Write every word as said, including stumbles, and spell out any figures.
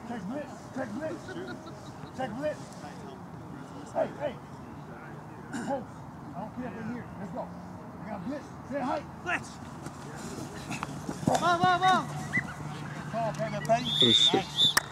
Check blitz. Check blitz. Check blitz. Hey, hey. Hold. I don't care if they're here. Let's go. We got blitz. Say height. Blitz. Vamos, vamos. Call, pay the pay. Nice.